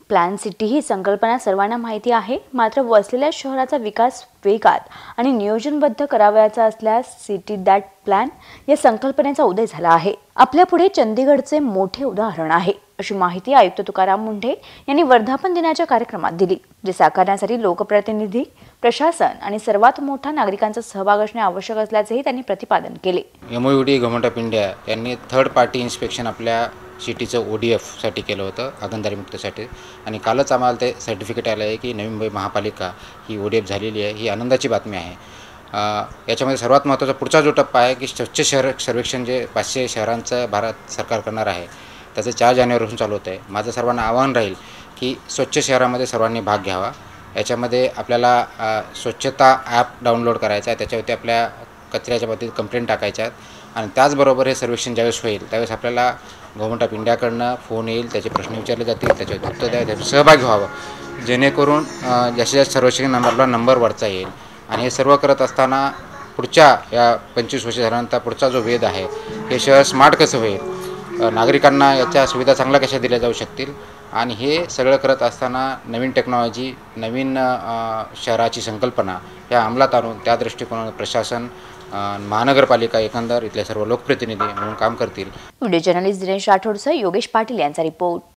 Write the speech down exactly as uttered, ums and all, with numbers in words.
Plan city ही संकल्पना सर्वांना माहिती आहे, मात्र वसलेल्या शहराचा विकास वेगात आणि नियोजनबद्ध करावयाचा असल्यास सिटी दॅट प्लॅन या संकल्पनेचा उदय झाला आहे। आपल्या पुढे चंदीगडचे मोठे उदाहरण आहे, अशी माहिती आयुक्त तुकाराम मुंढे यांनी वर्धापन दिनाच्या कार्यक्रमात दिली, जे साकारण्यासाठी लोकप्रतिनिधी, प्रशासन आणि सर्वात मोठा नागरिकांचा सहभाग असणे आवश्यक असल्याचेही त्यांनी प्रतिपादन केले। एमओयूडी गव्हर्नमेंट ऑफ इंडिया यांनी थर्ड पार्टी इन्स्पेक्शन आपल्या सिटीचं ओ डी एफसाठी केलं होतं, हागणदारी मुक्तसाठी, आणि कालच आम्हाला ते सर्टिफिकेट आलं आहे की नवी मुंबई महापालिका ही ओ डी एफ झालेली आहे। ही आनंदाची बातमी आहे। याच्यामध्ये सर्वात महत्त्वाचा पुढचा जो टप्पा आहे की स्वच्छ शहर सर्वेक्षण जे पाचशे शहरांचं भारत सरकार करणार आहे, त्याचं चार जानेवारीपासून चालू होतं आहे। माझं सर्वांना आवाहन राहील की स्वच्छ शहरामध्ये सर्वांनी भाग घ्यावा। याच्यामध्ये आपल्याला स्वच्छता ॲप डाउनलोड करायचा आहे, त्याच्यावरती आपल्या कचऱ्याच्या बाबतीत कंप्लेंट टाकायच्या आहेत, आणि त्याचबरोबर हे सर्वेक्षण ज्यावेळेस होईल त्यावेळेस आपल्याला गव्हर्नमेंट ऑफ इंडियाकडनं फोन येईल, त्याचे प्रश्न विचारले जातील, त्याच्यावर उत्तर द्यावे, त्याच्यात सहभागी व्हावं, जेणेकरून जास्तीत जास्त सर्वेक्षण नंबरला नंबर वाढता येईल। आणि हे सर्व करत असताना पुढच्या या पंचवीस वर्ष झाल्यानंतर पुढचा जो वेध आहे, हे शहर स्मार्ट कसं होईल, नागरिकांना याच्या सुविधा चांगल्या कशा दिल्या जाऊ शकतील, आणि हे सगळं करत असताना नवीन टेक्नॉलॉजी, नवीन शहराची संकल्पना या अंमलात आणून त्या दृष्टिकोनातून प्रशासन, महानगरपालिका एकंदर इथले सर्व लोकप्रतिनिधी म्हणून काम करतील। व्हिडिओ जर्नलिस्ट दिनेश राठोडसह योगेश पाटील यांचा रिपोर्ट।